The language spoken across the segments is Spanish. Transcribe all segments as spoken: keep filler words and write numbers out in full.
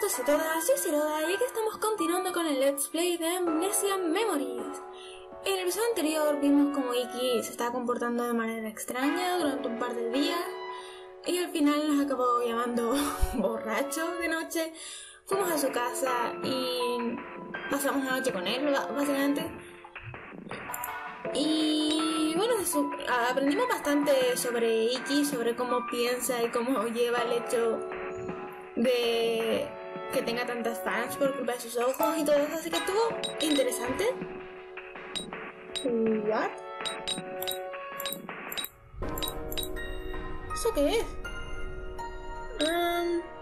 todos y todas, soy Siroda y aquí estamos continuando con el Let's Play de Amnesia Memories. En el episodio anterior vimos como Iki se estaba comportando de manera extraña durante un par de días y al final nos acabó llamando borracho de noche. Fuimos a su casa y pasamos la noche con él, básicamente. Y bueno, su, aprendimos bastante sobre Iki, sobre cómo piensa y cómo lleva el hecho de que tenga tantas fans por culpa de sus ojos y todo eso, así que estuvo interesante. ¿What? ¿Eso qué es? Um...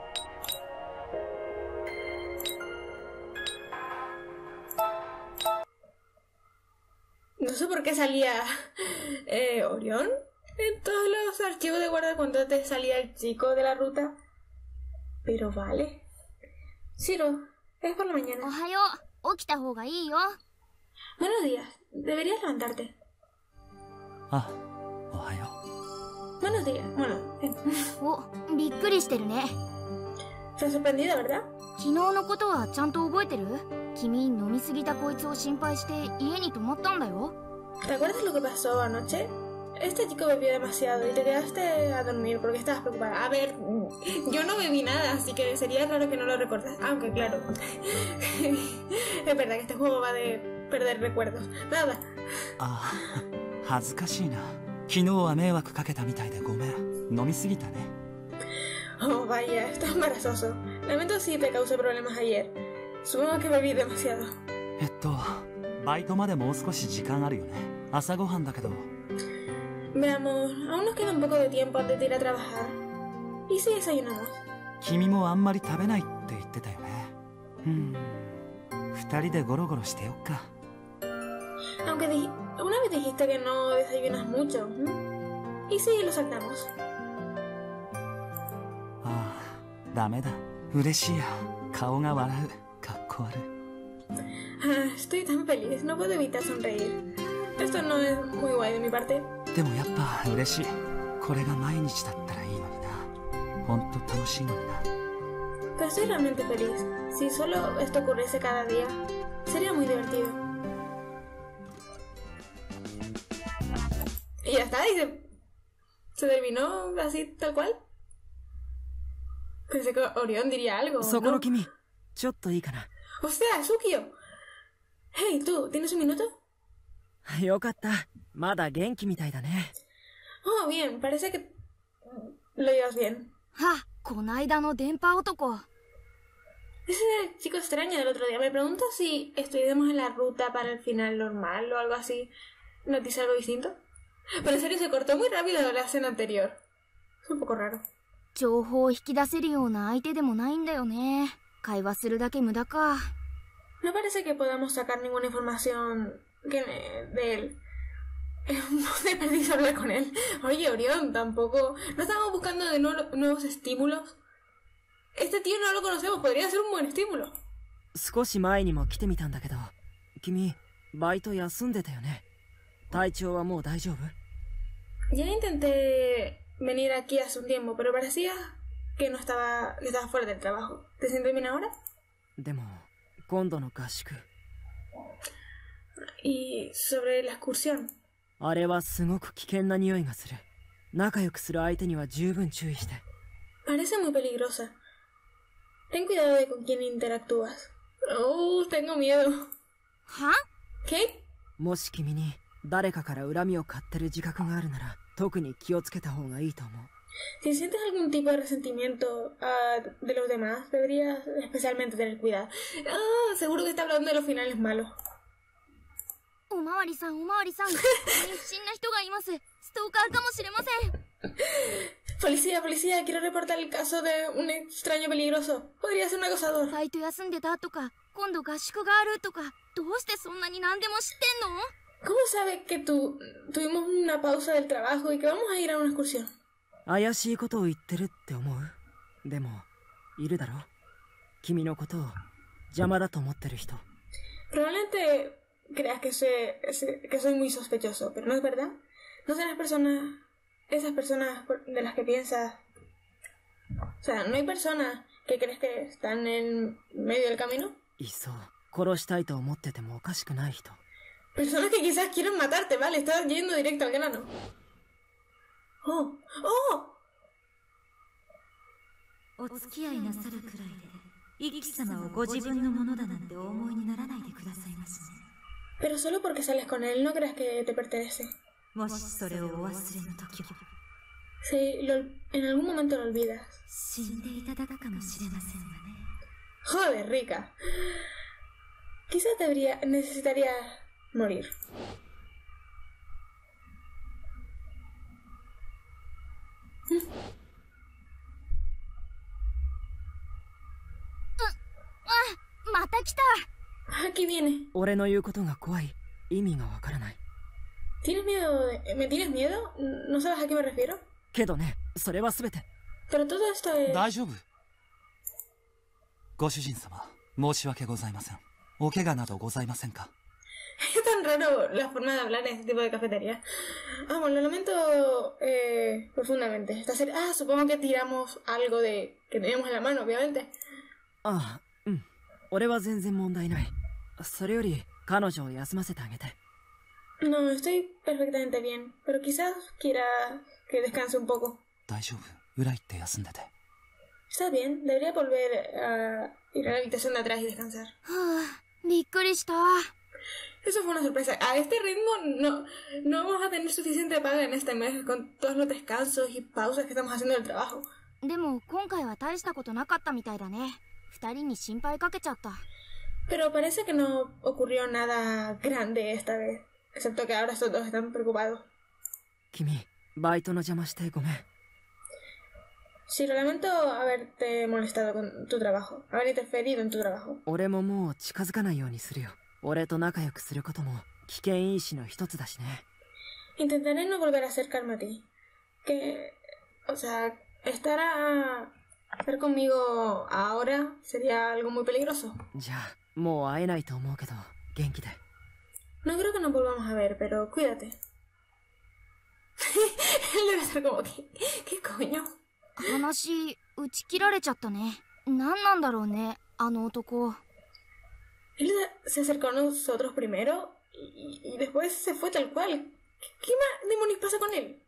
No sé por qué salía eh, Orión en todos los archivos de guardar cuando te salía el chico de la ruta. Pero vale. Shiro, es por la mañana. Ohayo, okita hou ga ii yo. Buenos días, deberías levantarte. Ah, ohayo. Buenos días, bueno. Eh. Oh, bikkuri shiteru ne. Estás sorprendida, ¿verdad? 昨日のことはちゃんと覚えてる？君飲みすぎたこいつを心配して家に泊まったんだよ。 ¿Te acuerdas lo que pasó anoche? Este chico bebió demasiado y te quedaste a dormir porque estabas preocupada. A ver, yo no bebí nada, así que sería raro que no lo recuerdas. Aunque claro, es verdad que este juego va de perder recuerdos. Nada. Ah, 恥ずかしいな。昨日は迷惑かけたみたいでごめん。飲みすぎたね。 Oh, vaya, esto es embarazoso. Lamento si te causé problemas ayer. Supongo que bebí demasiado. えっと、バイトまでもう少し時間あるよね。朝ごはんだけど。 Veamos, aún nos queda un poco de tiempo antes de ir a trabajar. ¿Y si desayunamos? 君もあんまり食べないって言ってたよね。うん。二人でゴロゴロしてよっか。 Aunque di una vez dijiste que no desayunas mucho. ¿Mm? ¿Y si lo saltamos? ああ、ダメだ。嬉しいや。顔が笑う。かっこ悪い。 Ah, estoy tan feliz, no puedo evitar sonreír. Esto no es muy guay de mi parte. でもやっぱ嬉しい。これが毎日だったらいいのにな。ほんと楽しいのにな。 Pero estoy realmente feliz. Si solo esto ocurriese cada día, sería muy divertido. Y ya está, y se, se terminó así tal cual. Pensé que Orión diría algo, そこの ¿no? 君、ちょっといいかな。 ¡Hostia, Sukio! Hey, tú, ¿tienes un minuto? よかった。まだ元気みたいだね。 Oh, bien, parece que lo llevas bien. は、こないだの電波男。 Ese chico extraño del otro día me pregunta si estuviéramos en la ruta para el final normal o algo así. ¿Nos dice algo distinto? Pero en serio se cortó muy rápido de la escena anterior. Es un poco raro. 情報を引き出せるような相手でもないんだよね。会話するだけ無駄か。 No parece que podamos sacar ninguna información que de él. No he perdido hablar con él. Oye, Orión, tampoco. ¿No estamos buscando de nuevo nuevos estímulos? Este tío no lo conocemos, podría ser un buen estímulo. 少し前にも来てみたんだけど、君、バイト休んでたよね。体調はもう大丈夫？ Ya intenté venir aquí hace un tiempo, pero parecía que no estaba, que estaba fuera del trabajo. ¿Te sientes bien ahora? でも、今度の合宿。 Y sobre la excursión. あれはすごく危険な匂いがする。仲良くする相手には十分注意して。 Parece muy peligrosa. Ten cuidado de con quién interactúas. Oh, tengo miedo. は？ ¿Qué? もし君に誰かから恨みを買ってる自覚があるなら、特に気をつけた方がいいと思う。 Si sientes algún tipo de resentimiento uh, de los demás, deberías especialmente tener cuidado. Ah, seguro que está hablando de los finales malos. おまわりさん、おまわりさん。ここに不審な人がいます。ストーカーかもしれません。 Policía, policía, quiero reportar el caso de un extraño peligroso. Podría ser un acosador. バイト休んでたとか、今度合宿があるとか、どうしてそんなに何でも知ってんの？ ¿Cómo sabe que tú tuvimos una pausa del trabajo y que vamos a ir a una excursión? 怪しいことを言ってるって思う？でも、いるだろ？君のことを邪魔だと思ってる人。 Probablemente creas que soy, que soy muy sospechoso, pero no es verdad. No son las personas, esas personas de las que piensas O sea, ¿no hay personas que crees que están en medio del camino? いそう。殺したいと思っててもおかしくない人。 Personas que quizás quieren matarte, vale, estás yendo directo al grano. ¡Oh! ¡Oh! お付き合いなさるくらいでイキ様をご自分のものだなんてお思いにならないでくださいましね。 Pero solo porque sales con él, no creas que te pertenece. もしそれをお忘れの時は Si lo, en algún momento lo olvidas. 死んでいただくかもしれませんわね。 Joder, Rika. Quizás debería, necesitaría morir. ¡Ah! ¡Mata来た! Aquí viene. 俺の言うことが怖い。意味がわからない。 ¿Tienes miedo? De, ¿Me tienes miedo? ¿No sabes a qué me refiero? けどね、それはすべて。 Pero todo esto es... 大丈夫。ご主人様、申し訳ございません。お怪我などございませんか？ Es tan raro la forma de hablar en este tipo de cafetería. Ah, bueno, lo lamento eh, profundamente. Esta serie... Ah, supongo que tiramos algo de que teníamos en la mano, obviamente. ああ、うん。俺は全然問題ない。それより、彼女を休ませてあげて。 No, estoy perfectamente bien. Pero quizás quiera que descanse un poco. 大丈夫。裏行って休んでて。 Está bien. Debería volver a ir a la habitación de atrás y descansar. はあ、びっくりした。 Eso fue una sorpresa. A este ritmo no, no vamos a tener suficiente paga en este mes con todos los descansos y pausas que estamos haciendo del trabajo. でも今回は大したことなかったみたいだね。二人に心配かけちゃった。 Pero parece que no ocurrió nada grande esta vez. Excepto que ahora estos dos están preocupados. 君、バイトの邪魔してごめん。 Sí, lo lamento haberte molestado con tu trabajo. Haber interferido en tu trabajo. 俺ももう近づかないようにするよ。俺と仲良くすることも危険因子の一つだしね。 Intentaré no volver a acercarme a ti. Que... O sea, estar a... estar conmigo ahora sería algo muy peligroso. じゃあ、もう会えないと思うけど、元気で。 No creo que nos volvamos a ver, pero cuídate. Él debe estar como que... ¿Qué coño? 話、打ち切られちゃったね。何なんだろうね、あの男。 Él se acercó a nosotros primero y, y después se fue tal cual. ¿Qué, qué más demonios pasa con él?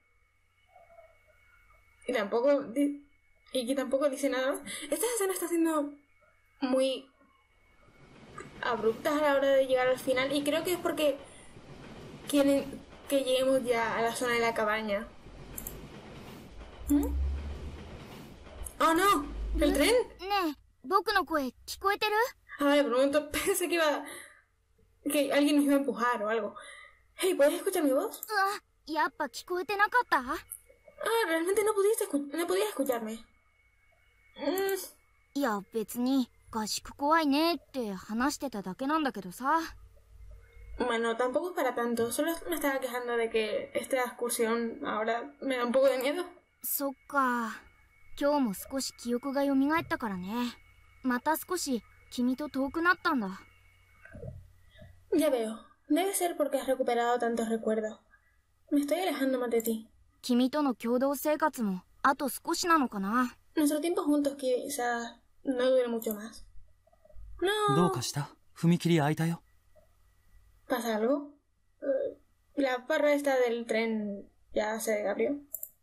Y tampoco... Di y que tampoco dice nada. Esta escena está siendo muy abrupta a la hora de llegar al final. Y creo que es porque quieren que lleguemos ya a la zona de la cabaña. ¿Mm? ¡Oh, no! ¿El tren? ねえ、僕の声聞こえてる？ Ah, vale, por un momento pensé que iba... que alguien nos iba a empujar o algo. Hey, ¿puedes escuchar mi voz? うわ、やっぱ聞こえてなかった？ Ah, realmente no pudiste escu no podías escucharme. Mm. いや、別に合宿怖いねって話してただけなんだけどさ。 Bueno, tampoco es para tanto. Solo me estaba quejando de que esta excursión ahora me da un poco de miedo. そっか。今日も少し記憶が蘇ったからね。また少し君と遠くなったんだ。 Ya veo. Debe ser porque has recuperado tantos recuerdos. Me estoy alejando más de ti. 君との共同生活もあと少しなのかな。 Nuestro tiempo juntos quizás no dure mucho más. No. どうかした？踏切開いたよ。 ¿Pasa algo? Uh, la barra esta del tren ya se abrió.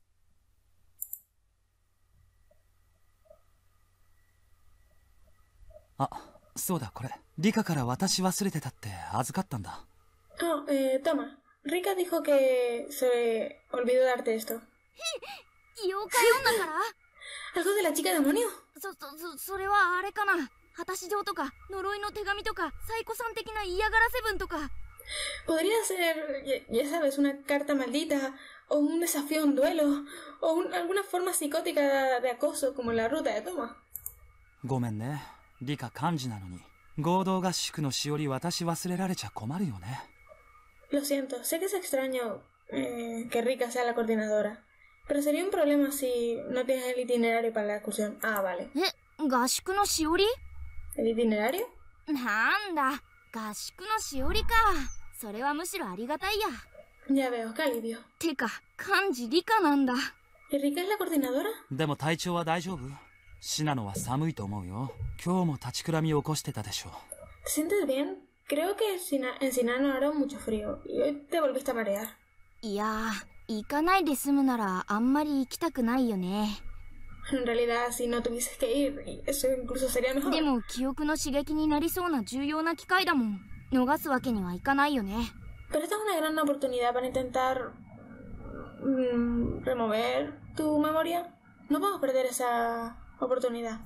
あ、そうだこれ。リカから渡し忘れてたって預かったんだ。 Oh, eh, toma. Rika dijo que se olvidó darte esto. 妖怪女から？ ¿Algo de la chica demonio? そ、そ、そ、それはあれかな。果たし状とか、呪いの手紙とか、サイコさん的な嫌がらせ文とか。 Podría ser, ya, ya sabes, una carta maldita, o un desafío a un duelo, o un, alguna forma psicótica de acoso, como en la ruta de Toma. ごめんね。リカ幹事なのに。合同合宿のしおり渡し忘れられちゃ困るよね。 Lo siento, sé que es extraño eh, que Rika sea la coordinadora, pero sería un problema si no tienes el itinerario para la excursión. Ah, vale. え、合宿のしおり？ ¿El itinerario? なんだ、合宿のしおりか。それはむしろありがたいや。 Ya veo, qué alivio. てか、漢字理科なんだ。 ¿Y Rika es la coordinadora? でも体調は大丈夫？シナノは寒いと思うよ。今日も立ちくらみを起こしてたでしょ。 ¿Te sientes bien? Creo que en Sinano hará mucho frío y hoy te volviste a marear. いやー、行かないで済むならあんまり行きたくないよね。 En realidad, si no tuvieses que ir, eso incluso sería mejor. でも記憶の刺激になりそうな重要な機会だもん。逃すわけにはいかないよね。 Pero esta es una gran oportunidad para intentar mmm, remover tu memoria. No podemos perder esa oportunidad.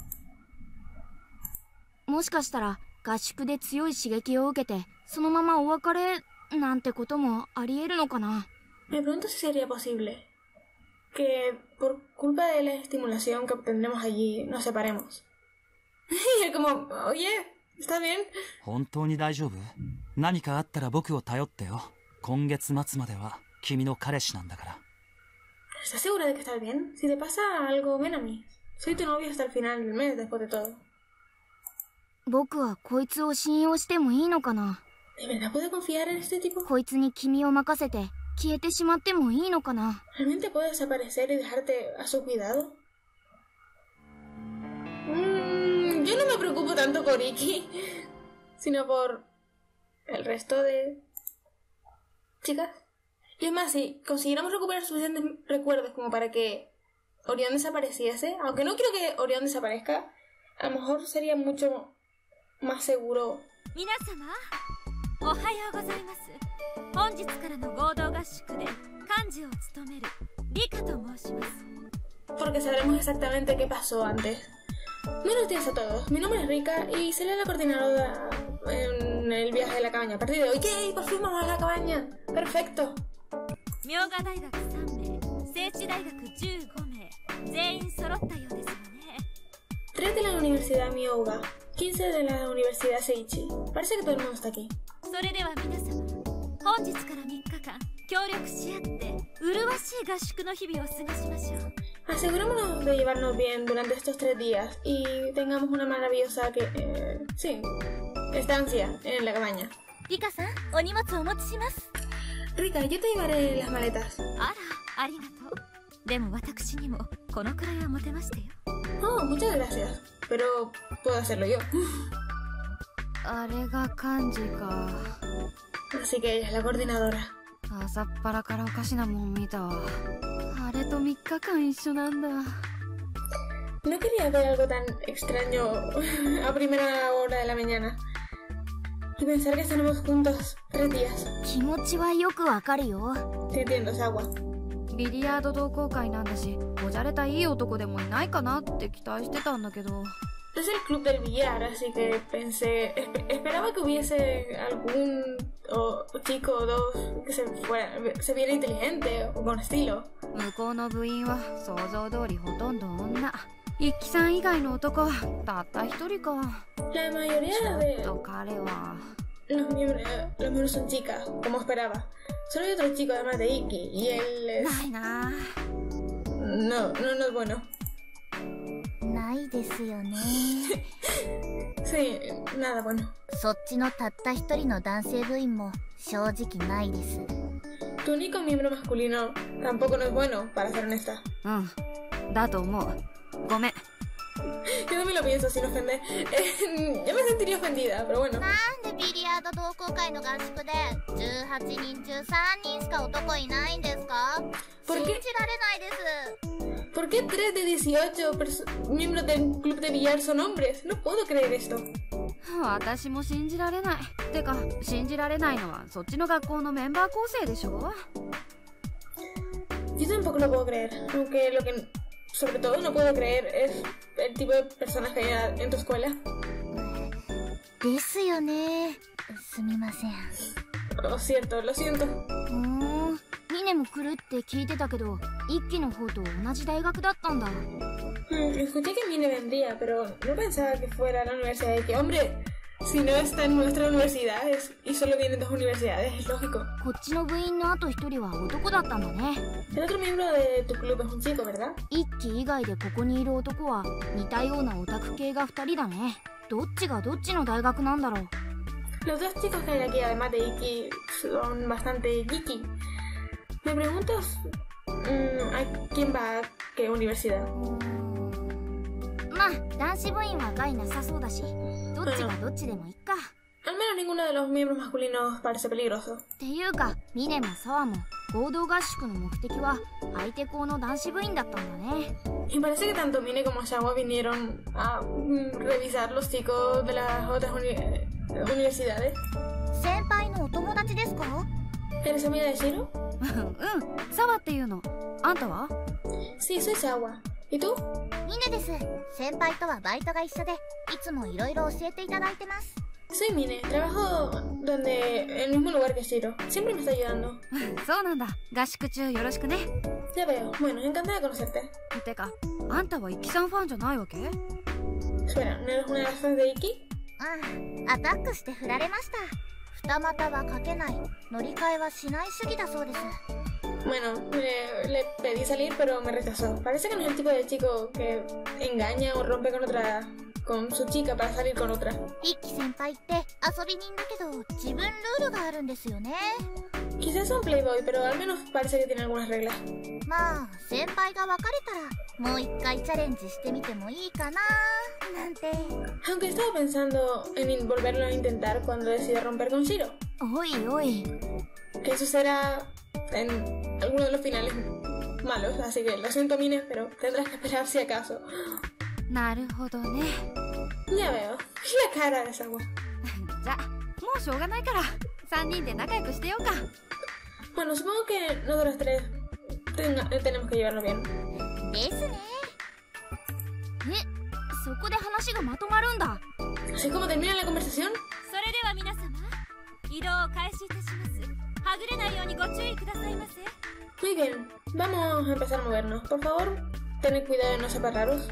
もしかしたら合宿で強い刺激を受けてそのままお別れなんてこともありえるのかな。 Me pregunto si sería posible que por culpa de la estimulación que obtendremos allí nos separemos. Y es como, oye, ¿está bien? 本当に大丈夫？何かあったら僕を頼ってよ。今月末までは君の彼氏なんだから。 ¿Estás segura de que estás bien? Si te pasa algo, ven a mí. Soy tu novio hasta el final del mes, después de todo. 僕はこいつを信用してもいいのかな。 ¿De verdad puedo confiar en este tipo? こいつに君を任せて消えてしまってもいいのかな。 ¿Realmente puedo desaparecer y dejarte a su cuidado? Mm, yo no me preocupo tanto por Iki, sino por el resto de chicas. Y es más, si consiguiéramos recuperar suficientes recuerdos como para que Orión desapareciese, aunque no quiero que Orión desaparezca, a lo mejor sería mucho más seguro. 皆様、おはようございます。本日からの合同合宿で幹事を務めるリカと申します。 Porque sabremos exactamente qué pasó antes. Buenos días a todos, mi nombre es Rika y seré la coordinadora en el viaje de la cabaña. A partir de hoy, ¡yay! ¡Por fin vamos a la cabaña! ¡Perfecto! 明賀大学さんめい、聖地大学じゅうごめい、全員揃ったようですよね。 tres de la Universidad Myoga, quince de la Universidad Seichi. Parece que todo el mundo está aquí. それでは皆様、本日からみっかかん協力し合って麗しい合宿の日々を過ごしましょう。 Asegurémonos de llevarnos bien durante estos tres días y tengamos una maravillosa que, eh, sí, estancia en la cabaña. リカさん、お荷物お持ちします。 Rika, yo te llevaré las maletas. あら、ありがとう。でも私にもこのくらいは持てましたよ。 Oh, muchas gracias. Pero puedo hacerlo yo. あれが幹事か。 Así que ella es la coordinadora. 朝っぱらからおかしなもん見たわ。あれとみっかかん一緒なんだ。 No quería ver algo tan extraño a primera hora de la mañana. Y pensar que estaremos juntos tres días. 気持ちはよくわかるよ。 Te entiendo, Sawa. ビリヤード同好会なんだし、こじゃれたいい男でもいないかなって期待してたんだけど。 Es el club del billar, así que pensé, esp esperaba que hubiese algún o, chico o dos que se fuera, se viera inteligente o con estilo. 向こうの部員は想像通りほとんど女。一輝さん以外の男はたった一人か。 La mayoría ちょっ de と彼は。 los miembros, los miembros son chicas, como esperaba. Solo hay otro chico además de Iki y él es... ないな。 No, no, no es bueno. ないですよね。 Sí, nada bueno. そっちのたった一人の男性部員も正直ないです。 Tu único miembro masculino tampoco no es bueno, para ser honesta. うん。だと思う。ごめん。 Yo también lo pienso, sin ofender. Eh, yo me sentiría ofendida, pero bueno. なんでビリヤード同好会の合宿でじゅうはちにんちゅうさんにんしか男いないんですか？ ¿Por 信 qué? じられないです。 ¿Por qué tres de dieciocho miembros del club de billar son hombres? No puedo creer esto. 私も信じられない。てか信じられないのはそっちの学校のメンバー構成でしょ。 Yo tampoco lo puedo creer, aunque lo que sobre todo no puedo creer es el tipo de personas que hay en tu escuela. ですよね。すみません。 Lo siento, lo siento. ふーん。ミネも来るって聞いてたけど、一期の方と同じ大学だったんだ。 Hmm, escuché que Mine vendría, pero no pensaba que fuera a la universidad de que, hombre, si no está en nuestra universidad es, y solo vienen dos universidades, es lógico. こっちの部員のあと一人は男だったんだね。 El otro miembro de tu club es un chico, ¿verdad? 一期以外でここにいる男は似たようなオタク系が二人だね。どっちがどっちの大学なんだろう。 Los dos chicos que hay aquí, además de Iki, son bastante geeky. Me pregunto Mm, ¿a quién va a qué universidad? まあ男子部員は害なさそうだし、どっちがどっちでもいいか。 Al menos ninguno de los miembros masculinos parece peligroso. っていうかミネもサワも合同合宿の目的は相手校の男子部員だったんだね。 Y parece que tanto Mine como Shawa vinieron a mm, revisar los chicos de las otras uni eh, universidades. 先輩のお友達ですか？ ¿Eres amiga de Shiro? うん、サワっていうの。あんたは？ Sí, soy Shawa. ¿Y tú? ミネです。先輩とはバイトが一緒でいつもいろいろ教えていただいてます。 Soy Mine, trabajo donde, en el mismo lugar que Shiro. Siempre me está ayudando. そうなんだ。合宿中よろしくね。 Ya veo. Bueno, encantada de conocerte. てか、あんたはイキさんファンじゃないわけ？ Espera, ¿no eres una de las fans de Iki? うん、アタックして振られました。二股はかけない、乗り換えはしない主義だそうです。 Bueno, le, le pedí salir, pero me rechazó. Parece que no es el tipo de chico que engaña o rompe con otra, con su chica para salir con otra. 一輝先輩って遊び人だけど自分ルールがあるんですよね。 Quizás es un playboy, pero al menos parece que tiene algunas reglas. まあ先輩が別れたらもう一回チャレンジしてみてもいいかななんて。 Aunque estaba pensando en volverlo a intentar cuando decida romper con Shiro. おいおい。 Que eso será en alguno de los finales malos, así que lo siento Mine, pero tendrás que esperar si acaso. なるほどね。 Ya veo. La cara de esa agua. じゃあ、もうしょうがないからさんにんで仲良くしてようか。 Bueno, supongo que nosotros tres tenga, tenemos que llevarlo bien. ですね。え、そこで話がまとまるんだ。 Así como termina la conversación. それでは皆様、移動を開始いたします。はぐれないようにご注意くださいませ。 Muy bien, vamos a empezar a movernos. Por favor, tened cuidado de no separararos.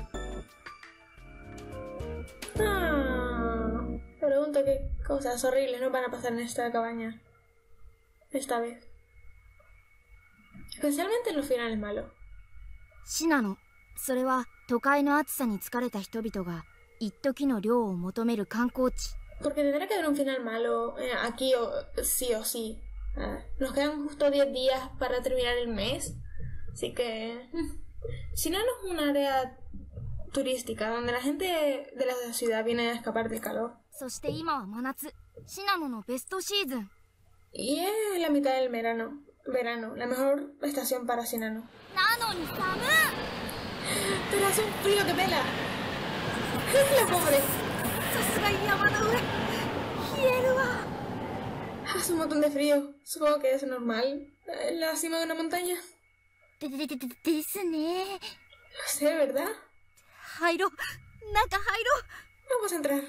Ah, me pregunto qué cosas horribles nos van a pasar en esta cabaña. Esta vez. Especialmente en los finales malos. シナノ、それは都会の暑さに疲れた人々が一時の涼を求める観光地。 Porque tendrá que haber un final malo eh, aquí o, sí o sí. Ah, nos quedan justo diez días para terminar el mes. Así que... Si no, no es un área turística donde la gente de la ciudad viene a escapar del calor. そして今は真夏、シナノのベストシーズン。 Y es la mitad del verano. Verano, la mejor estación para Shinano. なのに寒い。 Pero hace un frío que pela. La pobre. さすが山の上、冷えるわ。 Hace un montón de frío. Supongo que es normal. En la cima de una montaña. ででででですね。 Lo sé, ¿verdad? 入ろう、中入ろう。 Vamos a entrar.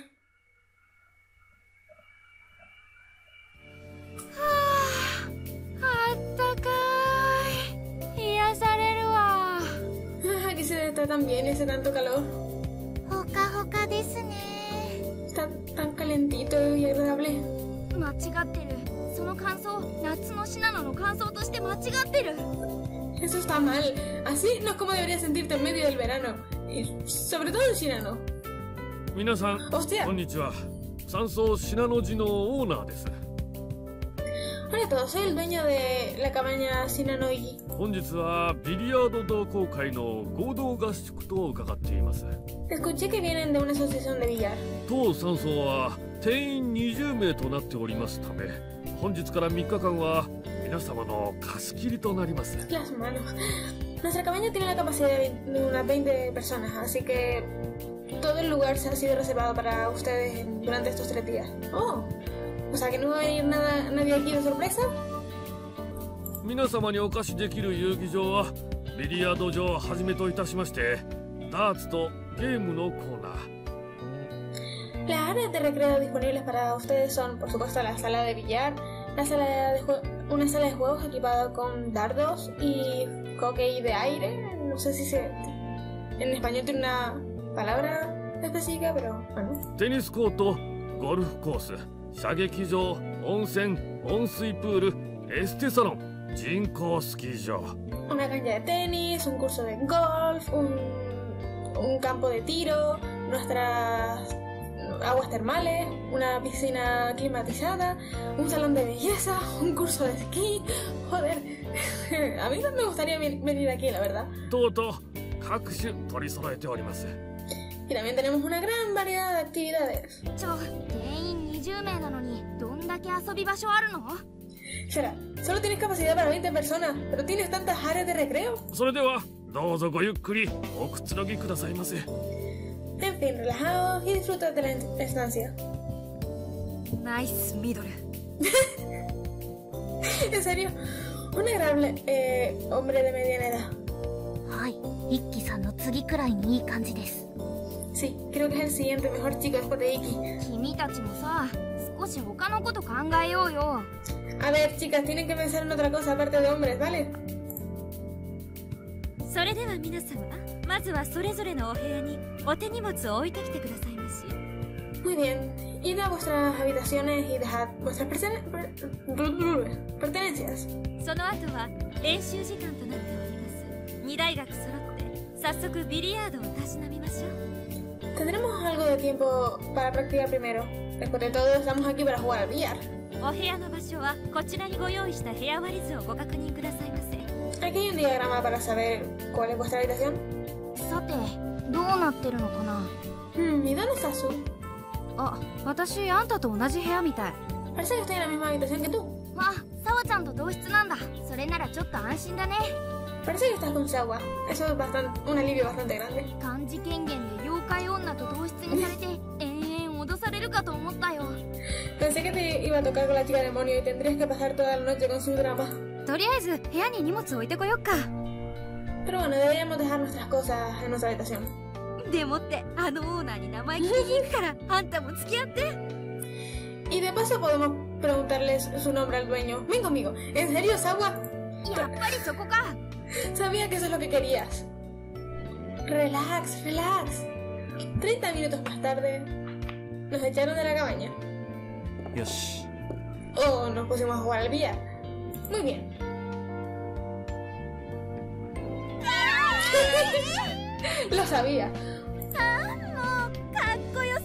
あったかい。癒されるわ。 Aquí se está tan bien y hace tanto calor. ほかほかですね。 Está tan calentito y agradable. 間違ってる。その感想、夏のシナノの感想として間違ってる。 Eso está mal. Así no es como deberías sentirte en medio del verano. Y sobre todo en Shinano. 皆さん、 Hostia. こんにちは。山荘信濃寺のオーナーです。 Hola a todos, soy el dueño de la cabaña Shinano-Igi. 本日はビリヤード同好会の合同合宿と伺っています。 Escuché que vienen de una asociación de billar. 当山荘は定員にじゅうめいとなっておりますため、本日からみっかかんは皆様の貸し切りとなります。 Las manos. Nuestra cabaña tiene la capacidad de unas veinte personas, así que todo el lugar se ha sido reservado para ustedes durante estos tres días. Oh, o sea que no va a ir nada, nadie aquí de sorpresa. 皆様にお貸しできる遊技場はビリヤード場をはじめといたしまして、ダーツとゲームのコーナー。 Las áreas de recreo disponibles para ustedes son, por supuesto, la sala de billar, la sala de una sala de juegos equipada con dardos y hockey de aire. No sé si se... en español tiene una palabra específica, pero bueno. テニスコート、ゴルフコース、射撃場、温泉、温水プール、エステサロン、人工スキー場。 Una cancha de tenis, un curso de golf, un, un campo de tiro, nuestras aguas termales, una piscina climatizada, un salón de belleza, un curso de esquí. Joder, A mí no me gustaría venir aquí, la verdad. とうとう各種取り揃えております。 Y también tenemos una gran variedad de actividades. ちょ、定員にじゅうめいなのにどんだけ遊び場所あるの？ Shara, solo tienes capacidad para veinte personas, pero tienes tantas áreas de recreo. それではどうぞごゆっくりおくつろぎくださいませ。 En fin, relajados y disfrutad de la estancia. ナイスミドル。 En serio, un agradable eh, hombre de mediana edad. はい、一輝さんの次くらいにいい感じです。 Sí, creo que es el siguiente mejor chico después de Iki. 君たちもさ、少し他のこと考えようよ。 A ver, chicas, tienen que pensar en otra cosa aparte de hombres, ¿vale? それでは皆様、まずはそれぞれのお部屋にお手荷物を置いてきてくださいまし。 Muy bien, id a vuestras habitaciones y dejad vuestras pertene- per- pertenencias. その後は練習時間となっております。二大学揃って早速ビリヤードをたしなみましょう。 Tendremos algo de tiempo para practicar primero. Después de todo, estamos aquí para jugar al billar. お部屋の場所はこちらにご用意した部屋割り図をご確認くださいませ。 Aquí hay un diagrama para saber cuál es vuestra habitación. さて、どうなってるのかな。 Hmm, ¿y dónde estás tú? あ、私あんたと同じ部屋みたい。 Parece que estoy en la misma habitación que tú. あ、さわちゃんと同室なんだ。それならちょっと安心だね。 Parece que estás con Sawa. Eso es bastante, un alivio bastante grande. 漢字権限で妖怪女と同室にされて延々脅されるかと思ったよ。 Pensé que te iba a tocar con la chica demonio y tendrías que pasar toda la noche con su drama. とりあえず部屋に荷物置いてこよっか。 Pero bueno, deberíamos dejar nuestras cosas en nuestra habitación. でもってあのオーナーに生意気に行くからあんたも付き合って。 Y de paso podemos preguntarles su nombre al dueño. Ven conmigo. ¿En serio, Sawa? やっぱりそこか。 Sabía que eso es lo que querías. Relax, relax. Treinta minutos más tarde, nos echaron de la cabaña. よし。 Oh, nos pusimos a jugar al billar. Muy bien. Lo sabía. もうかっこよす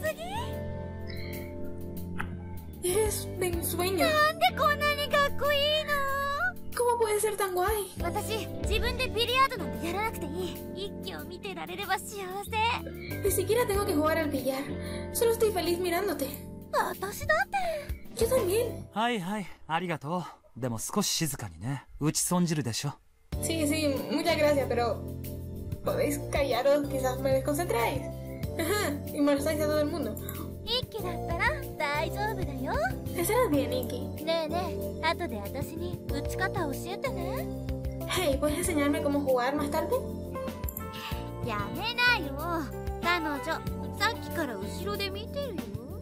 ぎ。 Es de ensueño. なんでこんなにかっこいいの？ ¿Cómo puede ser tan guay? 私自分でビリヤードなんてやらなくていい。一気を見てられれば幸せ。 Ni siquiera tengo que jugar al billar. Solo estoy feliz mirándote. 私だって。 Yo también. はいはい、ありがとう。でも少し静かにね。打ち損じるでしょ。 Sí, sí, muchas gracias, pero... ¿Podéis callaros? Quizás me desconcentráis. Ajá, y molestáis a todo el mundo. 一気だったら大丈夫だよ。 Estarás bien, Iki. ねえねえ、後で私に打ち方教えてね。 Hey, ¿puedes enseñarme cómo jugar más tarde? やめなよ。彼女、さっきから後ろで見てるよ。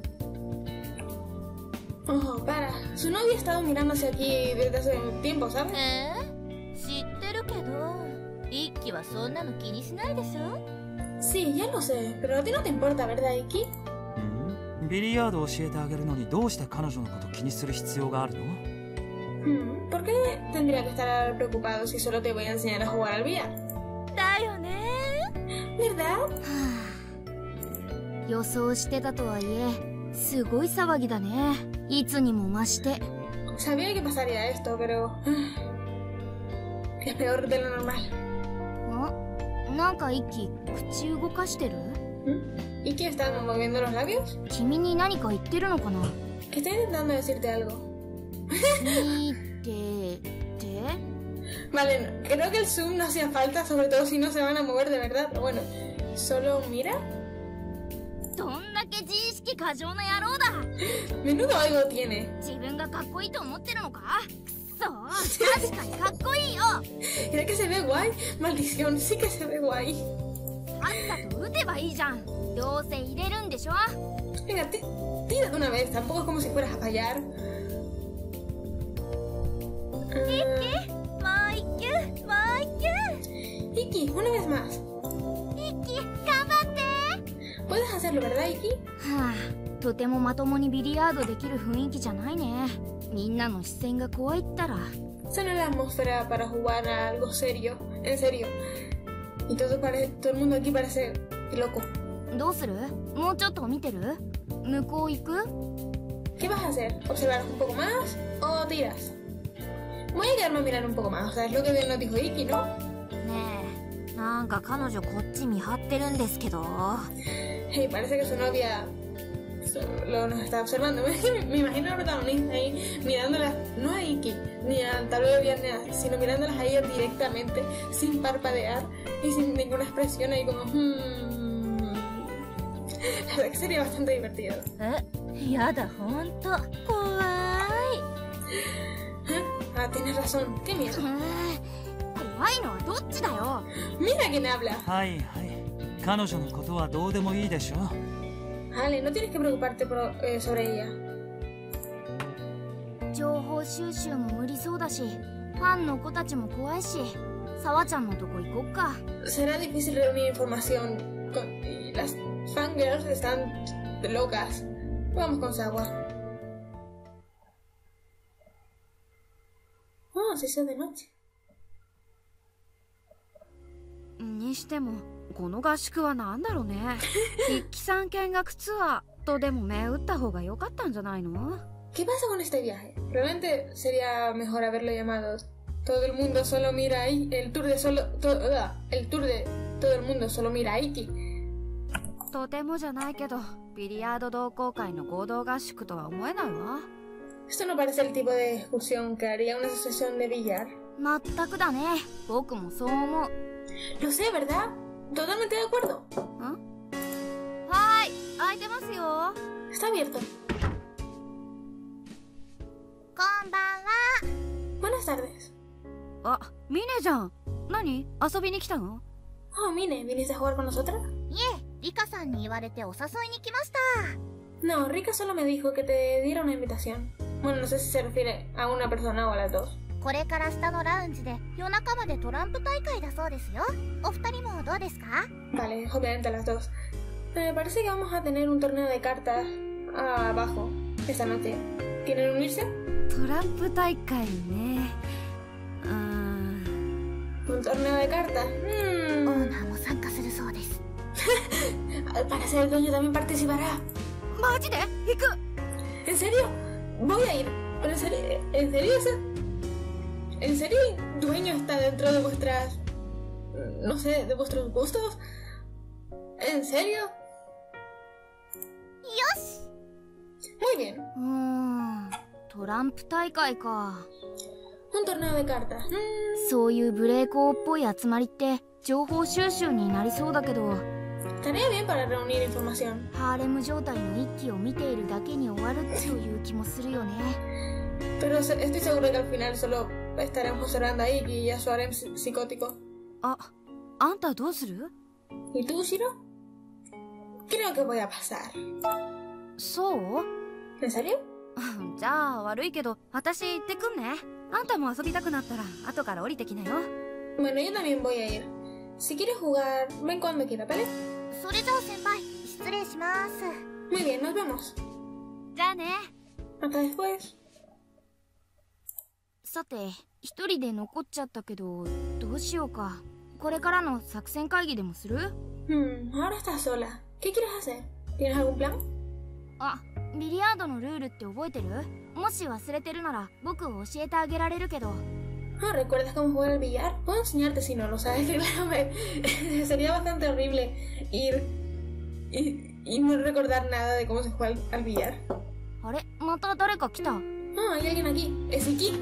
Oh, para. Su novio ha estado mirando hacia aquí desde hace un tiempo, ¿sabes? えー、知ってるけど、一気はそんなの気にしないでしょ。 Sí, ya lo sé, pero a ti no te importa, ¿verdad, Iki? うん？ビリヤードを教えてあげるのにどうして彼女のこと気にする必要があるの？ Hmm, ¿por qué tendría que estar preocupado si solo te voy a enseñar a jugar al billar? だよね。 ¿Verdad? はあ、予想してたとはいえすごい騒ぎだね。いつにも増して。 Sabía que pasaría esto, pero... Es peor de lo normal. あ、なんか一気口動かしてる？ ¿Mm? ¿Iki está moviendo los labios? 君に何か言ってるのかな？ Estoy intentando decirte algo. 見てて。 Vale, no, creo que el zoom no hacía falta, sobre todo si no se van a mover de verdad. Pero bueno, solo mira. どんだけ自意識過剰な野郎だ。 Menudo algo tiene. 自分がかっこいいと思ってるのか？くそ、確かにかっこいいよ。 ¿Cree que se ve guay? Maldición, sí que se ve guay. あったと打てばいいじゃん。どうせ入れるんでしょ。 Venga, tí- tírate una vez, tampoco es como si fueras a fallar. Iki, mau ikut, mau ikut. Iki, una vez más. Iki, ganbatte. Puedes hacerlo, ¿verdad, Iki? はあ、とてもまともにビリヤードできる雰囲気じゃないね。みんなの視線が怖いったら。 Esa no es la atmósfera para jugar a algo serio, en serio. Y todo, pare- todo el mundo aquí parece loco. どうする？もうちょっと見てる？向こう行く？ ¿Qué vas a hacer? ¿Observar un poco más o tiras? Voy a quedarme a mirar un poco más, o sea, es lo que nos dijo Iki, ¿no? ねえ、なんか彼女こっち見張ってるんですけど。 Hey, parece que su novia lo nos está observando. Me imagino a la protagonista ahí mirándolas, no a Iki, ni al tablero de viernes, sino mirándolas a ella directamente, sin parpadear y sin ninguna expresión ahí como... Hmm. La verdad que sería bastante divertido. え、やだ、ほんと怖い。 Ah, tienes razón, qué miedo. 怖いのはどっちだよ。 Mira quién habla. はいはい、彼女のことはどうでもいいでしょ。 Ale, no tienes que preocuparte por, eh, sobre ella. 情報収集も無理そうだし、ファンの子たちも怖いし、さわちゃんのとこ行こっか。 Será difícil reunir información con, y las fangirls están locas. Vamos con Sawa. Oh, se hizo de noche. にしてもこの合宿はなんだろうね。一期さん見学ツアーとでも銘打った方が良かったんじゃないの？ ¿Qué pasa con este viaje? Realmente sería mejor haberlo llamado Todo el mundo solo mira ahí. El tour de solo. To, uh, el tour de todo el mundo solo mira a Iki. とてもじゃないけど、ビリヤード同好会の合同合宿とは思えないわ。 Esto no parece el tipo de excursión que haría una asociación de billar. まったくだね。僕もそう思う。 Lo sé, ¿verdad? Totalmente de acuerdo. ん？はーい、開いてますよ。 Está abierto. こんばんは。 Buenas tardes. あ、ミネじゃん。何？遊びに来たの？ Oh, Mine, ¿viniste a jugar con nosotras? いえ、リカさんに言われてお誘いに来ました。 No, Rika solo me dijo que te diera una invitación. Bueno, no sé si se refiere a una persona o a las dos. これから下のラウンジで夜中までトランプ大会だそうですよ。お二人もどうですか？ Vale, obviamente las dos. Me parece que vamos a tener un torneo de cartas abajo esta noche. ¿Quieren unirse? トランプ大会ね。うーん。 ¿Un torneo de cartas? Hmm. オーナーも参加するそうです。 Al parecer el dueño también participará. マジで？行く。 ¿En serio? Voy a ir. ¿Pero en serio? ¿En serio? ¿En serio el dueño está dentro de vuestras... no sé, de vuestros gustos? ¿En serio? よし。 Muy bien. うーん。トランプ大会か。 Un torneo de cartas. Hmm. そういうブレイク王っぽい集まりって情報収集になりそうだけど、 Estaría bien para reunir información. ハーレム状態の一期を見ているだけに終わるという気もするよね。 Pero se- estoy seguro que al final solo estaremos observando a Iki y a su harem psi- psicótico. あ、あんたどうする？ ¿Y tú, Shiro? Creo que voy a pasar. そう？ ¿En serio? じゃあ悪いけど私行ってくんね。あんたも遊びたくなったら後から降りてきなよ。 Bueno, yo también voy a ir. Si quieres jugar, ven cuando quiera, ¿vale? それじゃあ先輩、失礼します。 Muy bien, nos vemos. じゃあね。 Hasta después. さて、一人で残っちゃったけど、どうしようか。これからの作戦会議でもする？ Hmm, ahora estás sola. ¿Qué quieres hacer? ¿Tienes algún plan? あ、ビリヤードのルールって覚えてる？もし忘れてるなら僕教えてあげられるけど。 Ah, ¿recuerdas cómo jugar al billar? Puedo enseñarte si no lo sabes, que claro, me- sería bastante horrible ir y, y no recordar nada de cómo se juega al, al billar. あれ、また誰か来た。 Ah, hay alguien aquí. Es Iki.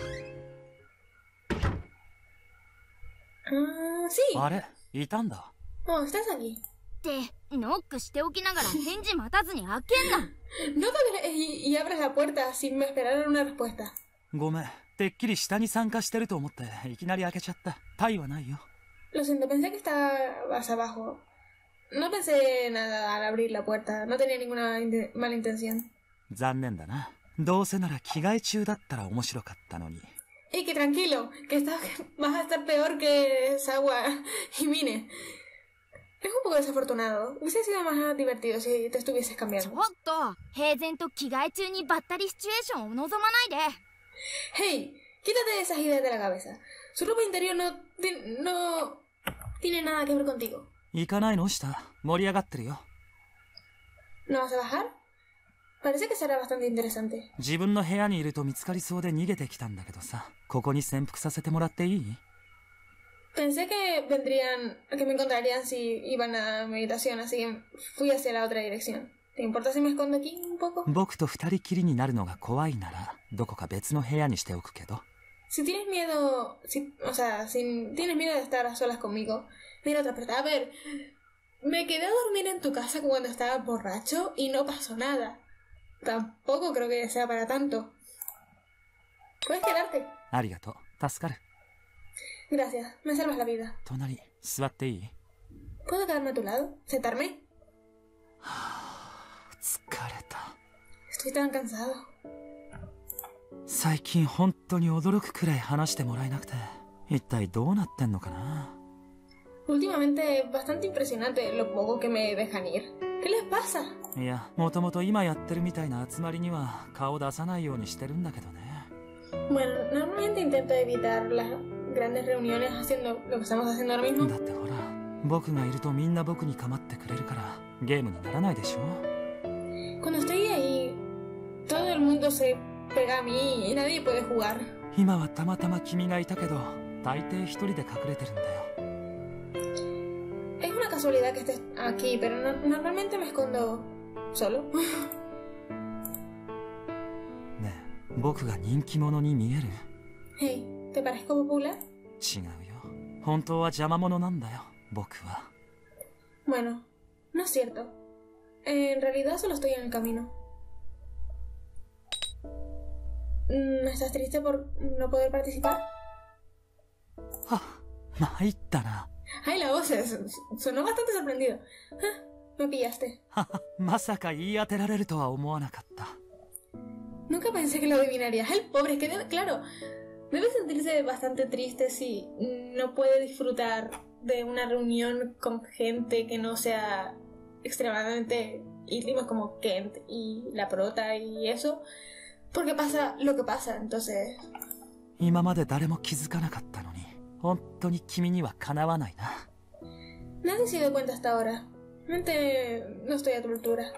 Ah, sí. あれ、いたんだ。 Oh, estás aquí. ってノックしておきながら返事待たずに開けんな。 No toques y, y abres la puerta sin esperar una respuesta. ごめん、てっきり下に参加してると思っていきなり開けちゃった。タイはないよ。 Lo siento, pensé que estabas abajo. No pensé nada al abrir la puerta. No tenía ninguna inte- mala intención. 残念だな。どうせなら着替え中だったら面白かったのに。 Y que tranquilo, que estás, vas a estar peor que Sawa y Mine. Es un poco desafortunado. Hubiese sido más divertido si te estuvieses ちょ cambiando. っと平然と着替え中にばったりシチュエーションを望まないで。 Hey, quítate esas ideas de la cabeza. Su ropa interior no, ti- no tiene nada que ver contigo. 行かないの下。盛り上がってるよ。 ¿No vas a bajar? Parece que será bastante interesante. 自分の部屋にいると見つかりそうで逃げてきたんだけどさ、ここに潜伏させてもらっていい？ Pensé que vendrían, que me encontrarían si iban a mi habitación, así que fui hacia la otra dirección. ¿Te importa si me escondo aquí un poco? 僕と二人きりになるのが怖いなら、どこか別の部屋にしておくけど。 Si tienes miedo, si, o sea, si tienes miedo de estar a solas conmigo, mira otra puerta. A ver, me quedé a dormir en tu casa cuando estaba borracho y no pasó nada. Tampoco creo que sea para tanto. Puedes quedarte. ありがとう。助かる。 Gracias, me salvas la vida. 隣、座っていい？ ¿Puedo quedarme a tu lado? ¿Sentarme? 疲れた。 Estoy tan cansado. 最近本当に驚くくらい話してもらえなくて、一体どうなってんのかな。 Últimamente es bastante impresionante lo poco que me dejan ir. ¿Qué les pasa? いや、もともと今やってるみたいな集まりには顔出さないようにしてるんだけどね。 Bueno, normalmente intento evitar las grandes reuniones haciendo lo que estamos haciendo ahora mismo. だってほら、僕がいるとみんな僕に構ってくれるからゲームにならないでしょ。 Cuando estoy ahí, todo el mundo se pega a mí y nadie puede jugar. 今はたまたま君がいたけど、大抵一人で隠れてるんだよ。 Es una casualidad que estés aquí, pero no, normalmente me escondo solo. ねえ、僕が人気者に見える？ Hey, ¿te parezco popular? 違うよ。本当は邪魔者なんだよ、僕は。 Bueno, no es cierto. En realidad solo estoy en el camino. ¿Estás triste por no poder participar? は、参ったな。 Ay, la voz es, sonó bastante sorprendido. Ah, me pillaste. はは、まさか言い当てられるとは思わなかった。 Nunca pensé que lo adivinarías. El pobre, es que debe, claro, debe sentirse bastante triste si no puede disfrutar de una reunión con gente que no sea extremadamente íntima como Kent y la prota y eso, porque pasa lo que pasa, entonces... 今まで誰も気づかなかったのに、本当に君にはかなわないな。 Nadie se dio cuenta hasta ahora. Realmente no estoy a tu altura.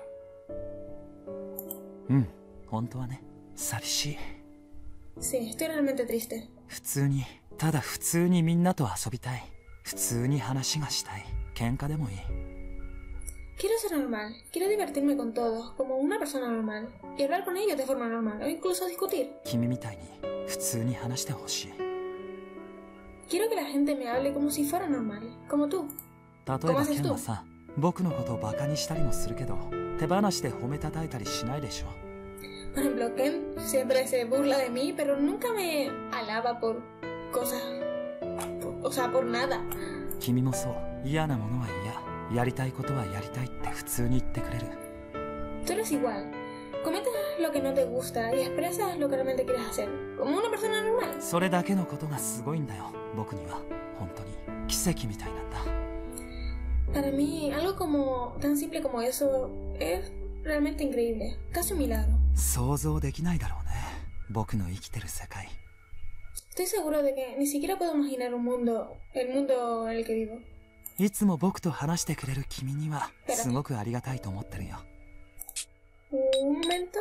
うん、本当はね、寂しい。 Sí, estoy realmente triste. 普通に、ただ普通にみんなと遊びたい。普通に話がしたい。喧嘩でもいい。 Quiero ser normal, quiero divertirme con todos, como una persona normal, y hablar con ellos de forma normal, o incluso discutir. 君みたいに普通に話してほしい。 Quiero que la gente me hable como si fuera normal, como tú. 例えばケンはさ、僕のことをバカにしたりもするけど、手放しで褒めたたえたりしないでしょ。 Por ejemplo, Ken siempre se burla de mí, pero nunca me alaba por cosas, o sea, por nada. 君もそう、嫌なものは嫌、やりたいことはやりたいって普通に言ってくれる。 Tú eres igual. Comentas lo que no te gusta y expresas lo que realmente quieres hacer, como una persona normal. それだけのことがすごいんだよ、僕には。本当に奇跡みたいなんだ。 Para mí, algo como tan simple como eso es realmente increíble, casi un milagro. 想像できないだろうね、僕の生きてる世界。 Estoy seguro de que ni siquiera puedo imaginar un mundo, el mundo en el que vivo. いつも僕と話してくれる君にはすごくありがたいと思ってるよ。 Un momento.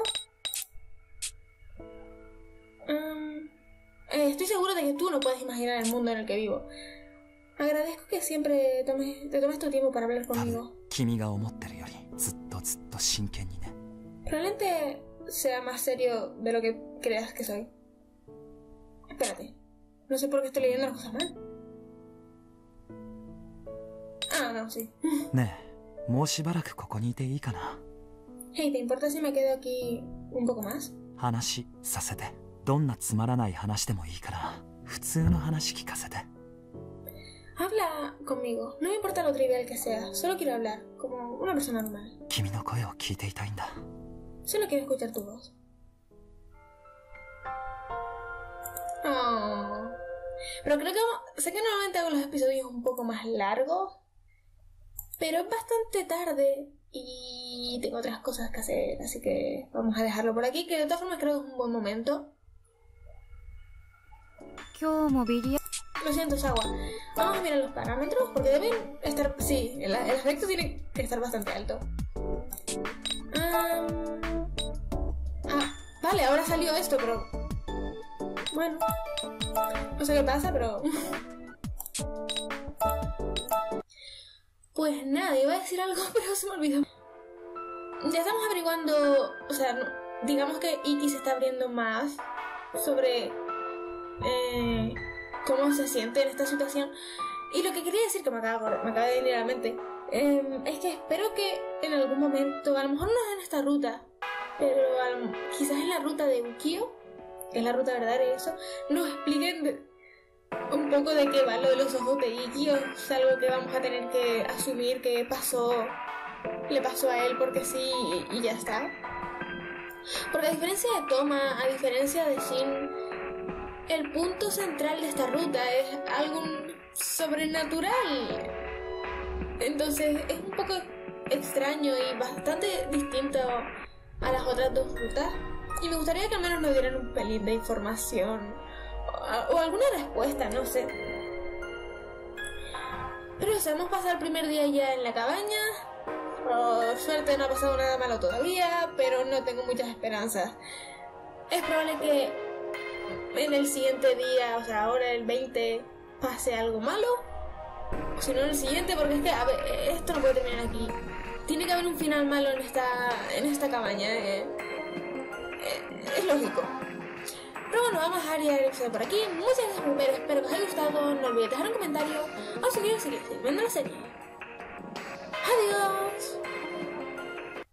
Um, eh, estoy seguro de que tú no puedes imaginar el mundo en el que vivo. Agradezco que siempre tomes, te tomes tu tiempo para hablar 多分 conmigo. 君が思ってるよりずっとずっと真剣にね。 Probablemente sea más serio de lo que creas que soy. Espérate. No sé por qué estoy leyendo las cosas mal. Ah, no, sí. ねえ、もうしばらくここにいていいかな。 Hey, ¿te importa si me quedo aquí un poco más? 話させて。どんなつまらない話でもいいから、普通の話聞かせて。 Habla conmigo. No me importa lo trivial que sea. Solo quiero hablar, como una persona normal. 君の声を聞いていたいんだ。 Solo quiero escuchar tu voz. Oh. Pero creo que... Sé que normalmente hago los episodios un poco más largos, pero es bastante tarde y tengo otras cosas que hacer, así que vamos a dejarlo por aquí, que de todas formas creo que es un buen momento. 今日もビリヤ Lo siento, Sawa. Vamos a mirar los parámetros porque deben estar... Sí, el, el aspecto tiene que estar bastante alto. Um, Vale, ahora salió esto, pero... Bueno, no sé qué pasa, pero... Pues nada, iba a decir algo, pero se me olvidó. Ya estamos averiguando, o sea, digamos que Iki se está abriendo más sobre eh, cómo se siente en esta situación. Y lo que quería decir, que me acaba, me acaba de venir a la mente, eh, es que espero que en algún momento, a lo mejor no es en esta ruta, pero um, quizás en la ruta de Ukio, que es la ruta verdadera y eso, nos expliquen de, un poco de qué va lo de los ojos de Iki, o es algo que vamos a tener que asumir que pasó, le pasó a él porque sí y, y ya está. Porque a diferencia de Toma, a diferencia de Shin, el punto central de esta ruta es algo sobrenatural. Entonces es un poco extraño y bastante distinto a las otras dos rutas. Y me gustaría que al menos nos dieran un pelín de información o, o alguna respuesta, no sé. Pero eso, hemos pasado el primer día ya en la cabaña. Por suerte no ha pasado nada malo todavía, pero no tengo muchas esperanzas. Es probable que en el siguiente día, o sea, ahora el veinte, pase algo malo. O si no en el siguiente, porque es que, a ver, esto no puede terminar aquí. Tiene que haber un final malo en esta, en esta cabaña. Eh. Eh, es lógico. Pero bueno, vamos a dejar ya el episodio por aquí. Muchas gracias por ver, espero que os haya gustado. No olvidéis dejar un comentario o seguir, seguir, seguir viendo la serie. Adiós.